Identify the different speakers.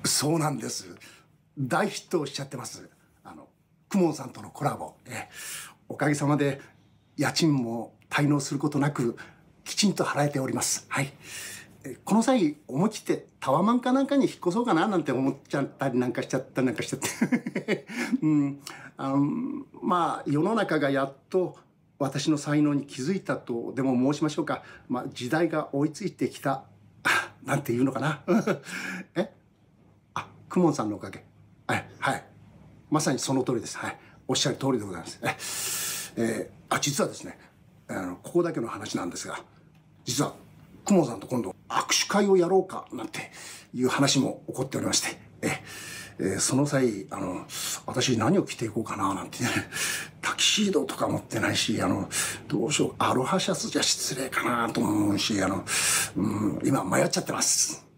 Speaker 1: そうなんです。大ヒットしちゃってます。公文さんとのコラボ。おかげさまで家賃も滞納することなくきちんと払えております。はい。この際思い切ってタワマンかなんかに引っ越そうかななんて思っちゃったりなんかしちゃって、うん、まあ世の中がやっと私の才能に気づいたとでも申しましょうか。まあ時代が追いついてきたなんていうのかな。公文さんのおかげ。はい、はい。まさにその通りです。はい。おっしゃる通りでございます。実はですね、ここだけの話なんですが、実は、公文さんと今度、握手会をやろうか、なんていう話も起こっておりまして、その際、私何を着ていこうかな、なんて、ね、タキシードとか持ってないし、どうしよう、アロハシャツじゃ失礼かなと思うし、今迷っちゃってます。